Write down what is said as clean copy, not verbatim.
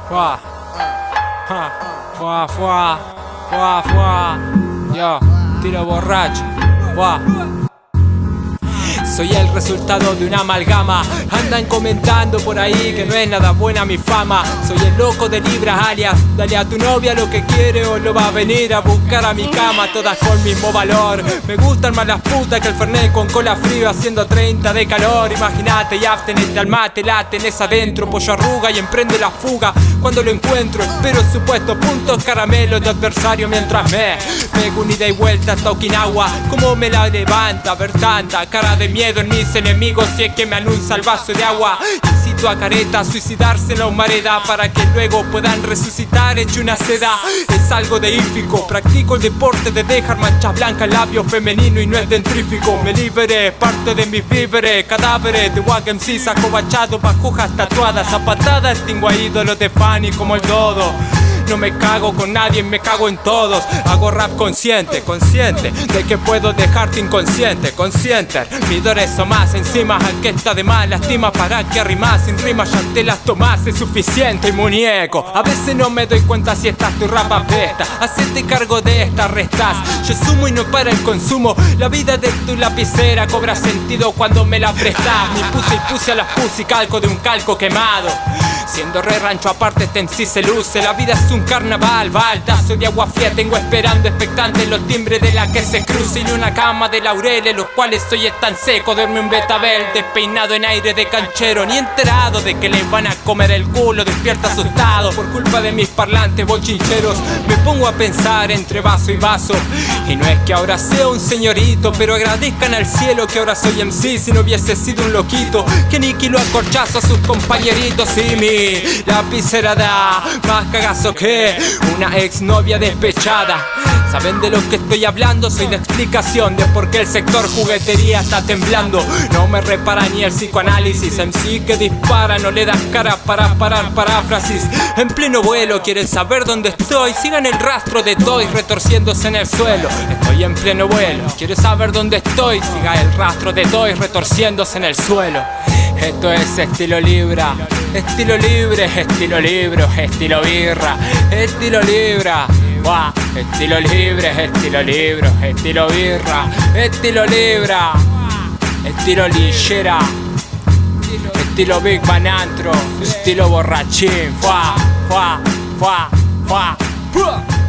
Fua, ja, fua, fua, fua, fua. Yo, tiro borracho, fua. Soy el resultado de una amalgama. Andan comentando por ahí que no es nada buena mi fama. Soy el loco de Libra alias dale a tu novia lo que quiere o lo va a venir a buscar a mi cama. Todas con mismo valor. Me gustan más las putas que el Fernet con cola fría haciendo 30 de calor. Imagínate y abstenete al mate, la tenés adentro. Pollo arruga y emprende la fuga. Cuando lo encuentro espero supuestos puntos caramelos de adversario mientras me pego un ida y vuelta hasta Okinawa. Como me la levanta ver tanta cara de miedo en mis enemigos si es que me anuncia el vaso de agua. Incito a careta a suicidarse en la humareda para que luego puedan resucitar hecho una seda. Es algo deífico, practico el deporte de dejar manchas blancas, labio femenino y no es dentrífico. Me liberé, parte de mis víveres, cadáveres de Wack MCs acobachados bajo hojas tatuadas. A patadas extingo a ídolos de Fanny como el dodo. No me cago con nadie, me cago en todos. Hago rap consciente, consciente de que puedo dejarte inconsciente, consciente. Mi eso más encima al que está de más lastima para que arrimas sin rimas ya te las tomas, es suficiente y muñeco. A veces no me doy cuenta si estás tu rap apesta. Hacete cargo de esta, restás. Yo sumo y no para el consumo. La vida de tu lapicera cobra sentido cuando me la prestas. Mi puse a las pussy, calco de un calco quemado. Siendo re rancho aparte este en sí se luce. La vida es un carnaval, baldazo de agua fría. Tengo esperando expectante los timbres de la que se cruce. Y una cama de laureles, los cuales hoy están secos. Duerme un betabel despeinado en aire de canchero. Ni enterado de que le van a comer el culo. Despierta asustado por culpa de mis parlantes bochincheros. Me pongo a pensar entre vaso y vaso. Y no es que ahora sea un señorito, pero agradezcan al cielo que ahora soy MC. Si no hubiese sido un loquito que aniquiló a corchazo a sus compañeritos. Y mi lapicera da más cagazo que una exnovia despechada. ¿Saben de lo que estoy hablando? Soy la explicación de por qué el sector juguetería está temblando. No me repara ni el psicoanálisis. MC que dispara, no le das cara para parar paráfrasis. En pleno vuelo, quieren saber dónde estoy. Sigan el rastro de Toys retorciéndose en el suelo. Estoy en pleno vuelo, ¿quieres saber dónde estoy? Siga el rastro de Toys retorciéndose en el suelo. Esto es estilo Libra, estilo libre, estilo libro, estilo birra, estilo Libra. Wow. Estilo libre, estilo libro, estilo birra, estilo Libra, estilo lillera, estilo Big Banantro, estilo borrachín. Fua, fua, fua, fua.